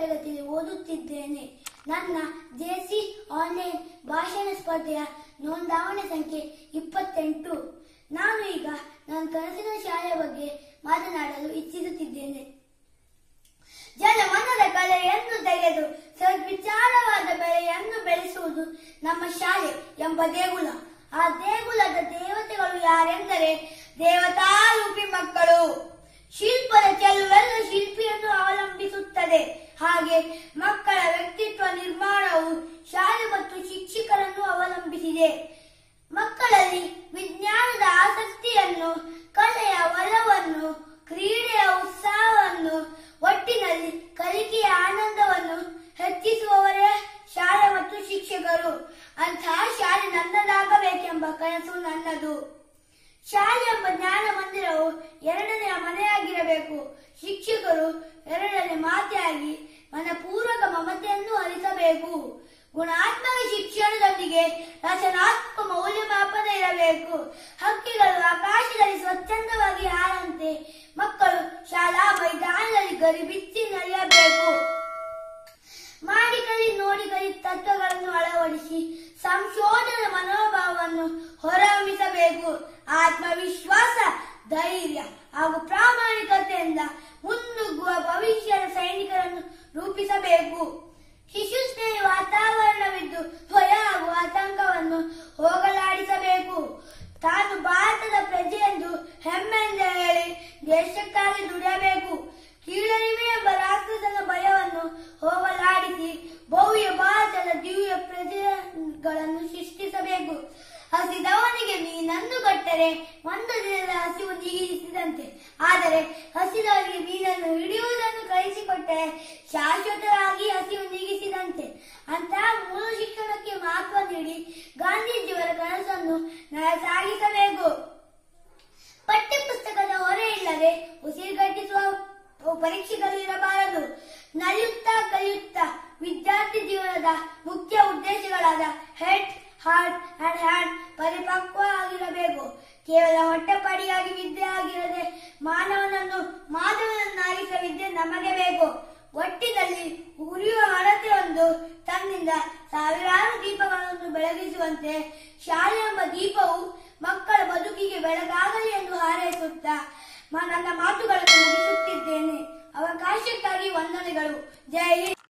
ತರಗತಿಯಲ್ಲಿ ಓದುತ್ತಿದ್ದೇನೆ. ನನ್ನ ಜೆಸಿ ಆನ್ಲೈನ್ ಭಾಷಣ ಸ್ಪರ್ಧೆಯ ನೋಂದಾವಣೆ ಸಂಖ್ಯೆ 28. ನಾನು ಈಗ ನನ್ನ ಕನಸಿನ ಶಾಲೆಯ ಬಗ್ಗೆ ಮಾತನಾಡಲು ಇಚ್ಛಿಸುತ್ತಿದ್ದೇನೆ. ಜನಮನದ ಕಲೆಯನ್ನು ತೆಗೆದು ಸದ್ವಿಚಾರವಾದ ಬೆಳೆಯನ್ನು ಬೆಳೆಸುವುದು ನಮ್ಮ ಶಾಲೆ ಎಂಬ ದೇಗುಲ. ಆ ದೇಗುಲದ ದೇವತೆಗಳು ಯಾರೆಂದರೆ ದೇವತಾರೂಪಿ ಮಕ್ಕಳು. ಶಿಲ್ಪದ ಚೆಲುವೆಲ್ಲ ಶಿಲ್ಪಿಯನ್ನು ಅವಲಂಬಿಸುತ್ತದೆ. ಹಾಗೆ ಮಕ್ಕಳ ವ್ಯಕ್ತಿತ್ವ ನಿರ್ಮಾಣವು ಶಾಲೆ ಮತ್ತು ಶಿಕ್ಷಕರನ್ನು ಅವಲಂಬಿಸಿದೆ. ಮಕ್ಕಳಲ್ಲಿ ವಿಜ್ಞಾನದ ಆಸಕ್ತಿಯನ್ನು, ಕಲೆಯ ಒಲವನ್ನು, ಕ್ರೀಡೆಯ ಉತ್ಸಾಹವನ್ನು, ಒಟ್ಟಿನಲ್ಲಿ ಕಲಿಕೆಯ ಆನಂದವನ್ನು ಹೆಚ್ಚಿಸುವವರೇ ಶಾಲೆ ಮತ್ತು ಶಿಕ್ಷಕರು. ಅಂತಹ ಶಾಲೆ ನನ್ನದಾಗಬೇಕೆಂಬ ಕನಸು ನನ್ನದು. ಶಾಲೆ ಎಂಬ ಜ್ಞಾನ ಮಂದಿರವು ಎರಡನೆಯ ಮನೆಯಾಗಿರಬೇಕು. ಶಿಕ್ಷಕರು ಎರಡನೇ ಮಾತೆಯಾಗಿ ಮನಪೂರ್ವಕ ಮಮತೆಯನ್ನು ಹರಿಸಬೇಕು. ಗುಣಾತ್ಮಕ ಶಿಕ್ಷಣದೊಂದಿಗೆ ರಚನಾತ್ಮಕ ಮೌಲ್ಯಮಾಪನ ಇರಬೇಕು. ಹಕ್ಕಿಗಳು ಆಕಾಶದಲ್ಲಿ ಸ್ವಚ್ಛಂದವಾಗಿ ಹಾರಂತೆ ಮಕ್ಕಳು ಶಾಲಾ ಮೈದಾನದಲ್ಲಿ ಗರಿಬಿಚ್ಚಿ ನಡೆಯಬೇಕು. ಮಾಡಿ ಕಲಿ ನೋಡಿ ಕಲಿ ತತ್ವಗಳನ್ನು ಅಳವಡಿಸಿ ಸಂಶೋಧನಾ ಮನೋಭಾವವನ್ನು ಹೊರಹೊಮ್ಮಿಸಬೇಕು. ಆತ್ಮವಿಶ್ವಾಸ, ಧೈರ್ಯ ಹಾಗೂ ಪ್ರಾಮಾಣಿಕತೆಯಿಂದ ಮುನ್ನುಗ್ಗುವ ಭವಿಷ್ಯದ ಸೈನಿಕರನ್ನು ರೂಪಿಸಬೇಕು. ಶಿಶು ಸ್ನೇಹಿ ವಾತಾವರಣವಿದ್ದು ಭಯ ಹಾಗೂ ಆತಂಕವನ್ನು ಹೋಗಲಾಡಿಸಬೇಕು. ತಾನು ಭಾರತದ ಪ್ರಜೆಯೆಂದು ಹೆಮ್ಮೆಯಿಂದ ಹೇಳಿ ದೇಶಕ್ಕಾಗಿ ದುಡಿಯಬೇಕು. ಕೀಳರಿಮೆ ಎಂಬ ರಾಕ್ಷಸನ ಭಯವನ್ನು ಹೋಗಲಾಡಿಸಿ ಭವ್ಯ ಭಾರತದ ದಿವ್ಯ ಪ್ರಜೆಗಳನ್ನು ಸೃಷ್ಟಿಸಬೇಕು. ಹಸಿದವನಿಗೆ ಮೀನನ್ನು ಕೊಟ್ಟರೆ ಒಂದು ದಿನದ ಹಸಿವು ನೀಗಿಸಿದಂತೆ. ಆದರೆ ಹಸಿದವನಿಗೆ ಮೀನನ್ನು ಹಿಡಿಯುವುದನ್ನು ಕಲಿಸಿಕೊಟ್ಟರೆ ಶಾಶ್ವತವಾಗಿ ಹಸಿವು ನೀಗಿಸಿದಂತೆ. ಅಂತಹ ಮೂಲ ಶಿಕ್ಷಣಕ್ಕೆ ಮಹತ್ವ ನೀಡಿ ಗಾಂಧೀಜಿಯವರ ಕನಸನ್ನು ಸಾಗಿಸಬೇಕು. ಪಠ್ಯ ಪುಸ್ತಕದ ಹೊರೆ ಇಲ್ಲದೆ ಉಸಿರುಗಟ್ಟಿಸುವ ಪರೀಕ್ಷೆಗಳು ಇರಬಾರದು. ನಲಿಯುತ್ತಾ ಕಲಿಯುತ್ತಾ ವಿದ್ಯಾರ್ಥಿ ಜೀವನದ ಮುಖ್ಯ ಉದ್ದೇಶಗಳಾದ ಹೆಡ್, ಹಾರ್ಟ್ ಅಂಡ್ ಹ್ಯಾಂಡ್ ಪರಿಪಕ್ವ ಆಗಿರಬೇಕು. ಕೇವಲ ಹೊಟ್ಟೆಪಾಡಿಯಾಗಿ ವಿದ್ಯೆ ಆಗಿರದೆ ಮಾನವನನ್ನು ಮಾಧವನನ್ನಾಗಿಸುವ ವಿದ್ಯೆ ನಮಗೆ ಬೇಕು. ಒಟ್ಟಿನಲ್ಲಿ ಉರಿಯುವ ಹಣತೆ ಒಂದು ತನ್ನಿಂದ ಸಾವಿರಾರು ದೀಪಗಳನ್ನು ಬೆಳಗಿಸುವಂತೆ ಶಾಲೆ ಎಂಬ ದೀಪವು ಮಕ್ಕಳ ಬದುಕಿಗೆ ಬೆಳಗಾಗಲಿ ಎಂದು ಹಾರೈಸುತ್ತಾ ನನ್ನ ಮಾತುಗಳನ್ನು ಮುಗಿಸುತ್ತಿದ್ದೇನೆ. ಅವಕಾಶಕ್ಕಾಗಿ ವಂದನೆಗಳು. ಜೈ ಹಿಂದ್.